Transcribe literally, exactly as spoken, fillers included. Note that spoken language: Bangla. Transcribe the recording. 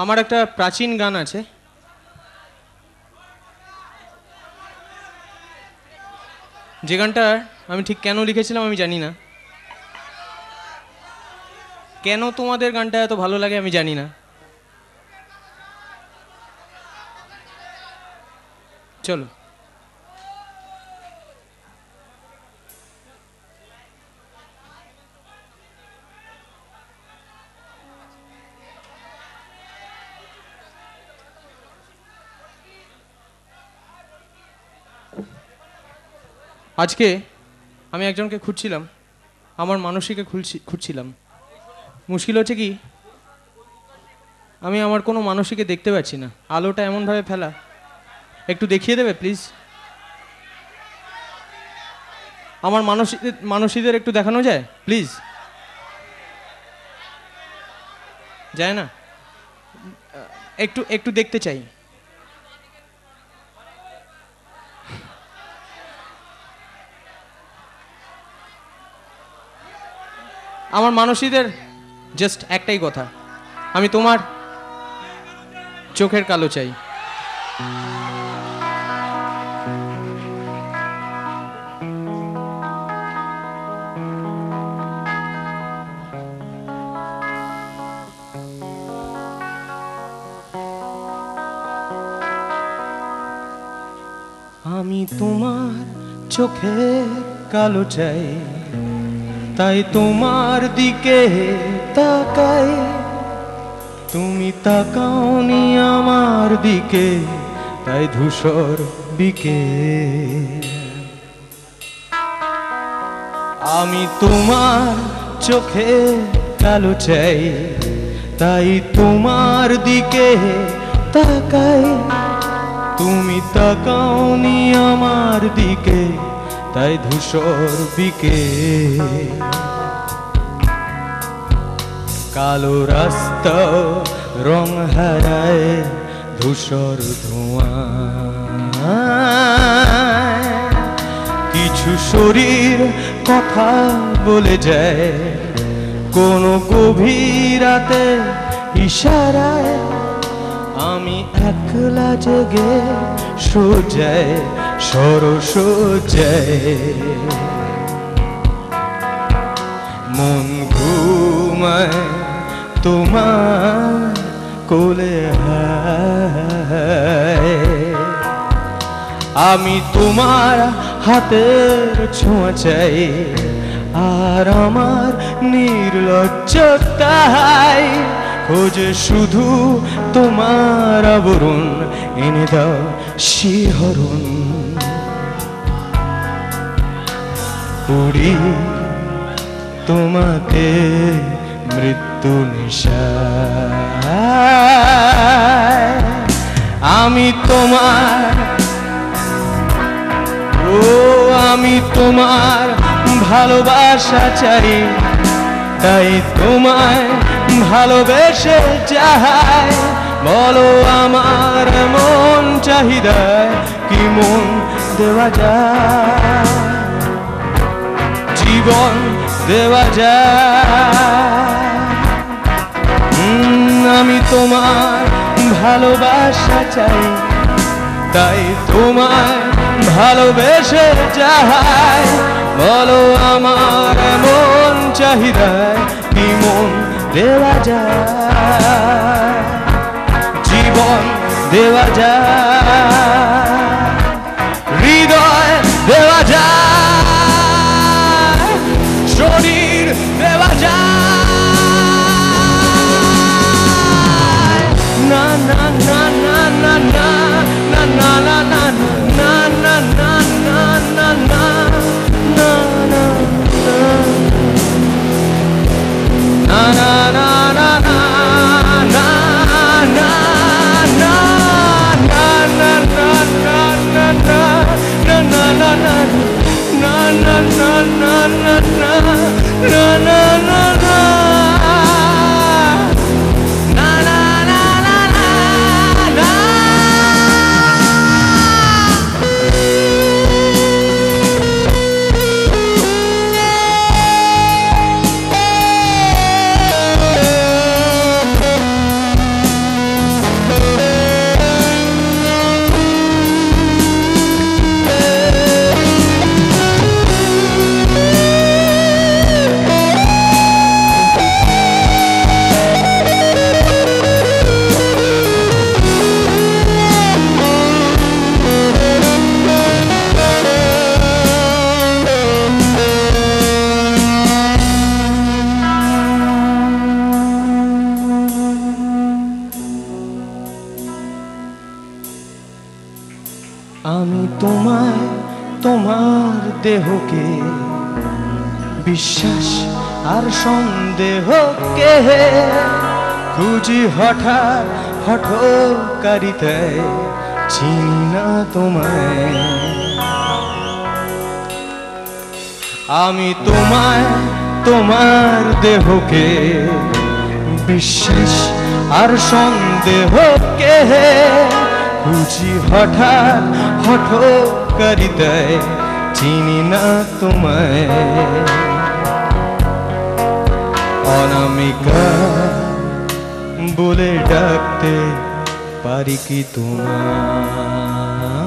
আমার একটা প্রাচীন গান আছে, যে গানটা আমি ঠিক কেন লিখেছিলাম আমি জানি না, কেন তোমাদের গানটা এত ভালো লাগে আমি জানি না। চলো। আজকে আমি একজনকে খুঁজছিলাম, আমার মানসীকে খুঁজছি খুঁজছিলাম মুশকিল হচ্ছে কি, আমি আমার কোনো মানসীকে দেখতে পাচ্ছি না, আলোটা এমনভাবে ফেলা, একটু দেখিয়ে দেবে প্লিজ? আমার মানসীদের মানসীদের একটু দেখানো যায় প্লিজ? যায় না? একটু একটু দেখতে চাই। আমার মানসীদের জাস্ট একটাই কথা, আমি তোমার চোখের কালো চাই। আমি তোমার চোখের কালো চাই, তাই তোমার দিকে তাকাই, তুমি তাকাওনি আমার দিকে, তাই ধূসর বিকে। আমি তোমার চোখে কালো চাই, তাই তোমার দিকে তাকাই, তুমি তাকাওনি আমার দিকে, তাই ধূসর বিকে। কালো রাস্তা রং হারায় ধূসর ধোঁয়া, কিছু শরীর কথা বলে যায় কোনো গভীর রাতে ইশারায়, আমি একলা জেগে সোজায় সরসজায়, মন ঘুমায় তোমার কোলে হায়। আমি তোমার হাতের ছোঁয়া চাই, আর আমার নির্লজ্জতায় খোঁজে শুধু তোমার আবরণ, এনে দাও শিহরণ। পুরি তোমাকে মৃত্যু নিশায়, আমি তোমার, ও আমি তোমার ভালোবাসা চাই, তাই তোমায় ভালোবেসে যাই। বলো আমার মন চাহিদায় কি মন দেওয়া যায়, জীবন দেওয়া যায়। আমি তোমার ভালোবাসা চাই, তাই তোমায় ভালোবেসে যাই। বলো আমার মন চাহিদায় কি মন দেওয়া যায়, জীবন দেওয়া যায়, হৃদয় দেওয়া যায়, শরীর দেওয়া যায়। না না না না না না না না না না না না না না না না না তোমায় তোমার দেহকে বিশ্বাস আর সন্দেহকে খুঁজি হঠাৎ হঠকারিতায় চিনি না তোমায় আমি তোমায় তোমার দেহকে বিশ্বাস আর সন্দেহকে খুঁজি হঠাৎ হঠকারিতায় চিনি না তোমায় অনামিকা বলে ডাকতে পারি কি তোমায়